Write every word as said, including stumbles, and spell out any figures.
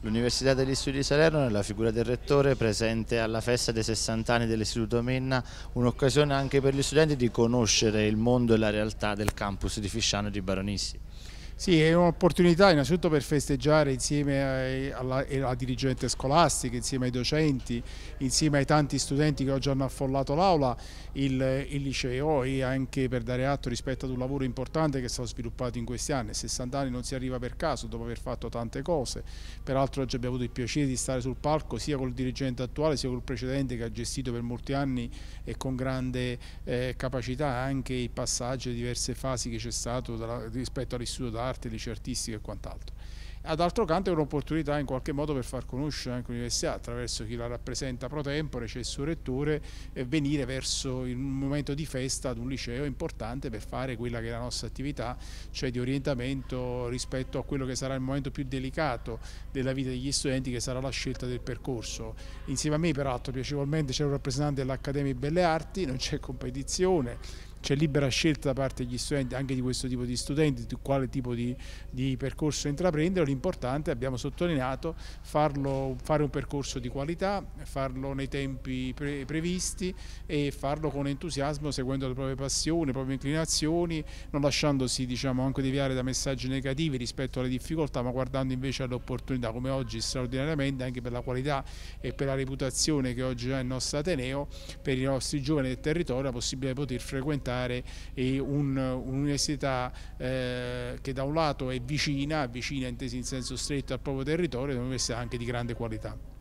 L'Università degli Studi di Salerno, nella figura del Rettore, presente alla festa dei sessanta anni dell'Istituto Menna, un'occasione anche per gli studenti di conoscere il mondo e la realtà del campus di Fisciano e di Baronissi. Sì, è un'opportunità innanzitutto per festeggiare insieme alla, alla dirigente scolastica, insieme ai docenti, insieme ai tanti studenti che oggi hanno affollato l'aula, il, il liceo, e anche per dare atto rispetto ad un lavoro importante che è stato sviluppato in questi anni. A sessanta anni non si arriva per caso, dopo aver fatto tante cose. Peraltro oggi abbiamo avuto il piacere di stare sul palco sia col dirigente attuale sia col precedente, che ha gestito per molti anni e con grande eh, capacità anche il passaggio di diverse fasi che c'è stato dalla, rispetto all'istituto d'arte, liceo artistico e quant'altro. D'altro canto è un'opportunità in qualche modo per far conoscere anche l'università attraverso chi la rappresenta pro tempore, cioè il suo rettore, e venire verso il momento di festa ad un liceo importante per fare quella che è la nostra attività, cioè di orientamento rispetto a quello che sarà il momento più delicato della vita degli studenti, che sarà la scelta del percorso. Insieme a me peraltro piacevolmente c'è un rappresentante dell'Accademia di Belle Arti, non c'è competizione, c'è libera scelta da parte degli studenti, anche di questo tipo di studenti, di quale tipo di, di percorso intraprendere. L'importante, abbiamo sottolineato, farlo, fare un percorso di qualità, farlo nei tempi pre, previsti e farlo con entusiasmo, seguendo le proprie passioni, le proprie inclinazioni, non lasciandosi, diciamo, anche deviare da messaggi negativi rispetto alle difficoltà, ma guardando invece alle opportunità, come oggi straordinariamente, anche per la qualità e per la reputazione che oggi ha il nostro Ateneo, per i nostri giovani del territorio, la possibilità di poter frequentare un'università eh, che da un lato è vicina, vicina intesa in senso stretto al proprio territorio, e un'università anche di grande qualità.